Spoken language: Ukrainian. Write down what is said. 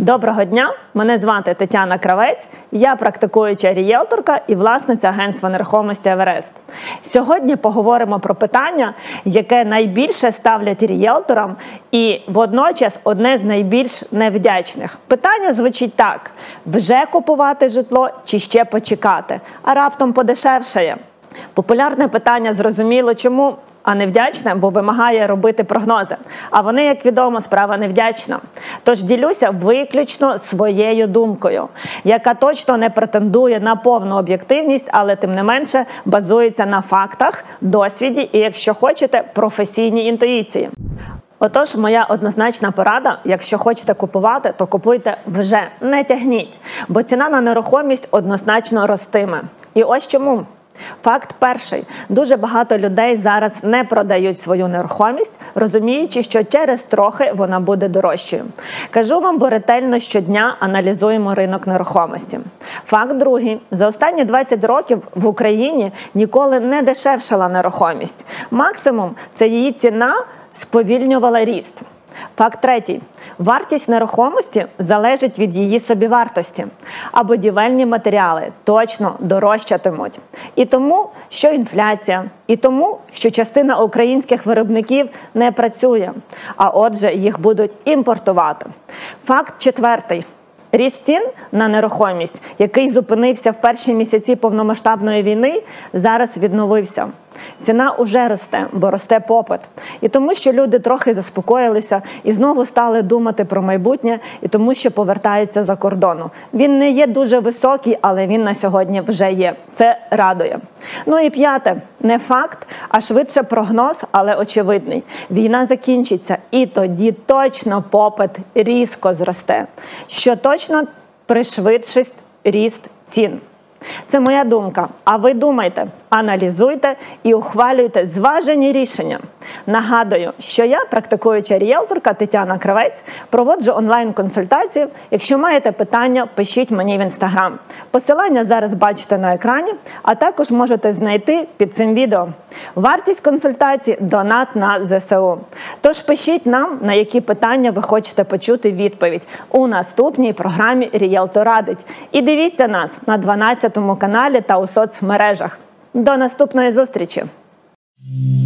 Доброго дня, мене звати Тетяна Кравець, я практикуюча рієлторка і власниця агентства нерухомості «Еверест». Сьогодні поговоримо про питання, яке найбільше ставлять рієлторам і водночас одне з найбільш невдячних. Питання звучить так: вже купувати житло чи ще почекати, а раптом подешевшає? Популярне питання зрозуміло чому, а невдячне, бо вимагає робити прогнози. А вони, як відомо, справа невдячна. Тож ділюся виключно своєю думкою, яка точно не претендує на повну об'єктивність, але тим не менше базується на фактах, досвіді і, якщо хочете, професійній інтуїції. Отож, моя однозначна порада: якщо хочете купувати, то купуйте вже, не тягніть, бо ціна на нерухомість однозначно ростиме. І ось чому. Факт перший. Дуже багато людей зараз не продають свою нерухомість, розуміючи, що через трохи вона буде дорожчою. Кажу вам, бо ретельно щодня аналізуємо ринок нерухомості. Факт другий. За останні 20 років в Україні ніколи не дешевшала нерухомість. Максимум – це її ціна сповільнювала ріст. Факт третій. Вартість нерухомості залежить від її собівартості, а будівельні матеріали точно дорожчатимуть. І тому, що інфляція, і тому, що частина українських виробників не працює, а отже їх будуть імпортувати. Факт четвертий. Ріст цін на нерухомість, який зупинився в перші місяці повномасштабної війни, зараз відновився. Ціна уже росте, бо росте попит. І тому, що люди трохи заспокоїлися і знову стали думати про майбутнє, і тому, що повертаються за кордону. Він не є дуже високий, але він на сьогодні вже є. Це радує. Ну і п'яте. Не факт, а швидше прогноз, але очевидний. Війна закінчиться, і тоді точно попит різко зросте, що точно пришвидшить ріст цін. Це моя думка. А ви думайте, аналізуйте і ухвалюйте зважені рішення. Нагадую, що я, практикуюча рієлторка Тетяна Кравець, проводжу онлайн-консультації. Якщо маєте питання, пишіть мені в Інстаграм. Посилання зараз бачите на екрані, а також можете знайти під цим відео. Вартість консультації – донат на ЗСУ. Тож пишіть нам, на які питання ви хочете почути відповідь у наступній програмі «Рієлтор радить». І дивіться нас на 12-му каналі та у соцмережах. До наступної зустрічі!